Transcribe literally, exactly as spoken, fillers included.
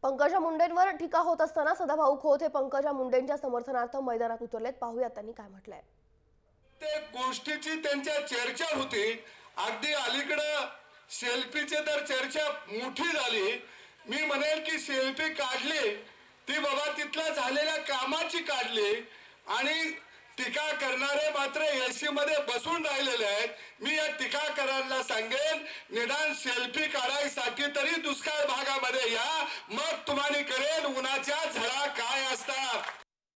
पंकजा मुंडेंवर टीका होत असताना सदाभाऊ खोत हे पंकजा मुंडेंच्या समर्थनार्थ मैदानात उतरलेत। पाहूया त्यांनी काय म्हटलंय। ते गोष्टीची त्यांच्या चर्चा होती। अगदी अलीकडे सेल्फीची तर चर्चा मोठी झाली। मी म्हणेल की सेल्फी काढली ती बाबा तिथल्या झालेल्या कामाची काढली आणि टीका करणारे मात्र एसी मध्ये बसून राहिलेले आहेत। मी या टीकाकारांना सांगेन निदान सेल्फी काढायसाठी तरी दुष्काळ भागामध्ये या, मग तुम्हाला कळेल उन्हाच्या झळा काय असतात।